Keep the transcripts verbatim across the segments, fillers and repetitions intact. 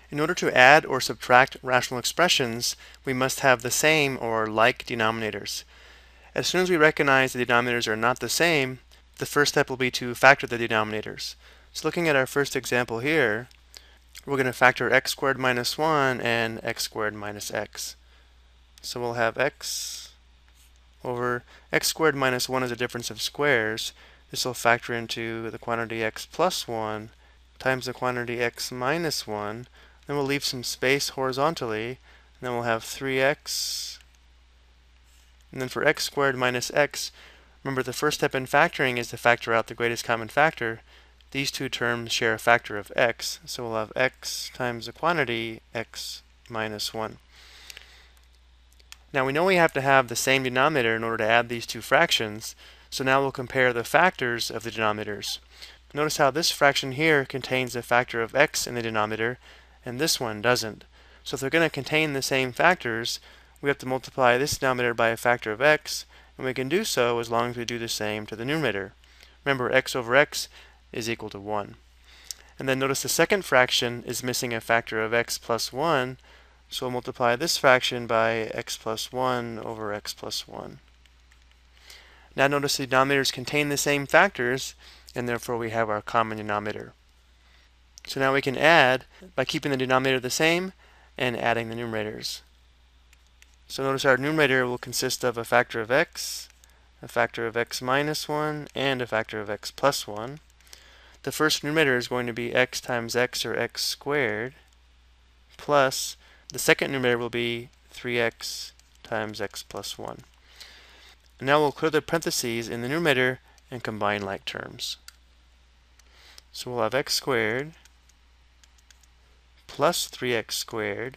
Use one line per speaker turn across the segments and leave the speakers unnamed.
In order to add or subtract rational expressions, we must have the same or like denominators. As soon as we recognize the denominators are not the same, the first step will be to factor the denominators. So looking at our first example here, we're going to factor x squared minus one and x squared minus x. So we'll have x over x squared minus one is a difference of squares. This will factor into the quantity x plus one times the quantity x minus one. Then we'll leave some space horizontally, and then we'll have three x. And then for x squared minus x, remember the first step in factoring is to factor out the greatest common factor. These two terms share a factor of x, so we'll have x times the quantity x minus one. Now we know we have to have the same denominator in order to add these two fractions, so now we'll compare the factors of the denominators. Notice how this fraction here contains a factor of x in the denominator, and this one doesn't. So if they're going to contain the same factors, we have to multiply this denominator by a factor of x, and we can do so as long as we do the same to the numerator. Remember, x over x is equal to one. And then notice the second fraction is missing a factor of x plus one, so we'll multiply this fraction by x plus one over x plus one. Now notice the denominators contain the same factors, and therefore we have our common denominator. So now we can add by keeping the denominator the same and adding the numerators. So notice our numerator will consist of a factor of x, a factor of x minus one, and a factor of x plus one. The first numerator is going to be x times x, or x squared, plus the second numerator will be three x times x plus one. And now we'll clear the parentheses in the numerator and combine like terms. So we'll have x squared plus three x squared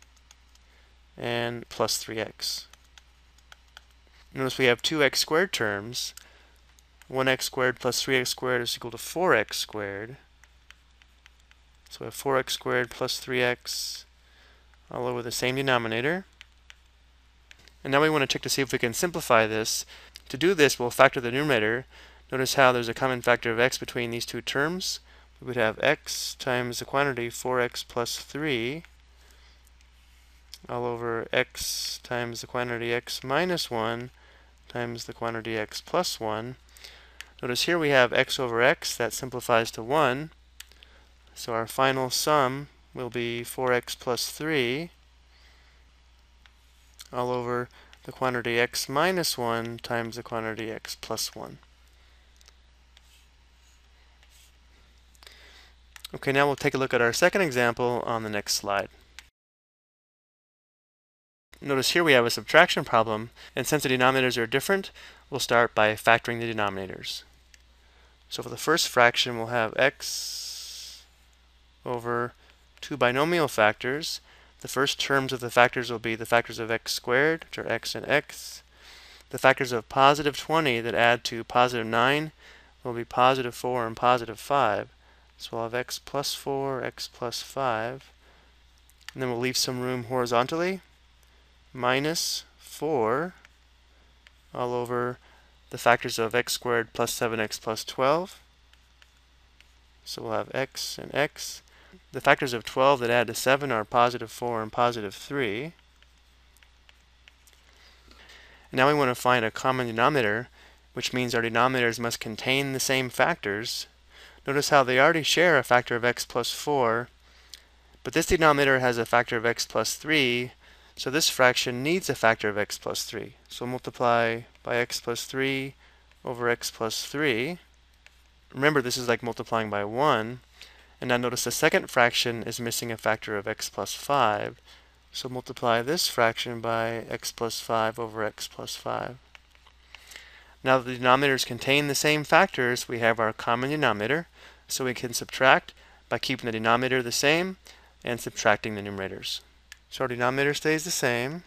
and plus three x. Notice we have two x squared terms. one x squared plus three x squared is equal to four x squared. So we have four x squared plus three x all over the same denominator. And now we want to check to see if we can simplify this. To do this, we'll factor the numerator. Notice how there's a common factor of x between these two terms. We would have x times the quantity four x plus three all over x times the quantity x minus one times the quantity x plus one. Notice here we have x over x, that simplifies to one. So our final sum will be four x plus three all over the quantity x minus one times the quantity x plus one. Okay, now we'll take a look at our second example on the next slide. Notice here we have a subtraction problem, and since the denominators are different, we'll start by factoring the denominators. So for the first fraction, we'll have x over two binomial factors. The first terms of the factors will be the factors of x squared, which are x and x. The factors of positive twenty that add to positive nine will be positive four and positive five. So we'll have x plus four, x plus five. And then we'll leave some room horizontally. Minus four all over the factors of x squared plus seven x plus twelve. So we'll have x and x. The factors of twelve that add to seven are positive four and positive three. And now we want to find a common denominator, which means our denominators must contain the same factors. Notice how they already share a factor of x plus four, but this denominator has a factor of x plus three, so this fraction needs a factor of x plus three. So we'll multiply by x plus three over x plus three. Remember, this is like multiplying by one. And now notice the second fraction is missing a factor of x plus five. So multiply this fraction by x plus five over x plus five. Now that the denominators contain the same factors, we have our common denominator. So we can subtract by keeping the denominator the same and subtracting the numerators. So our denominator stays the same.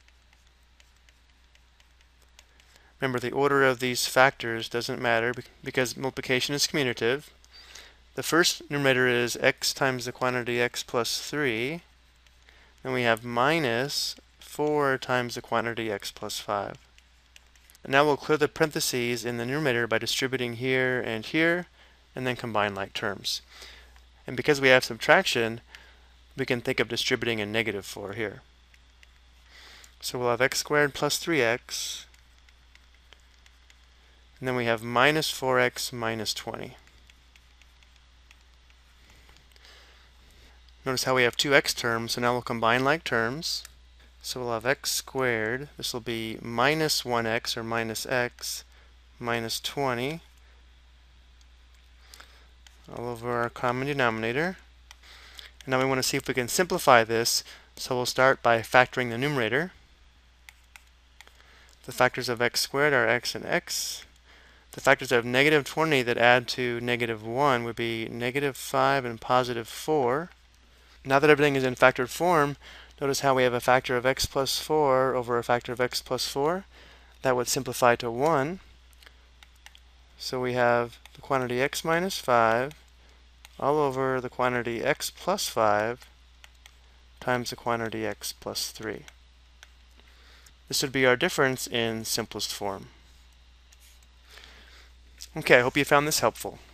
Remember, the order of these factors doesn't matter because multiplication is commutative. The first numerator is x times the quantity x plus three. Then we have minus four times the quantity x plus five. And now we'll clear the parentheses in the numerator by distributing here and here, and then combine like terms. And because we have subtraction, we can think of distributing a negative four here. So we'll have x squared plus three x, and then we have minus four x minus twenty. Notice how we have two x terms, so now we'll combine like terms. So we'll have x squared, this will be minus one x, or minus x, minus twenty, all over our common denominator. And now we want to see if we can simplify this, so we'll start by factoring the numerator. The factors of x squared are x and x. The factors of negative twenty that add to negative one would be negative five and positive four. Now that everything is in factored form, notice how we have a factor of x plus four over a factor of x plus four. That would simplify to one. So we have the quantity x minus five all over the quantity x plus five times the quantity x plus three. This would be our difference in simplest form. Okay, I hope you found this helpful.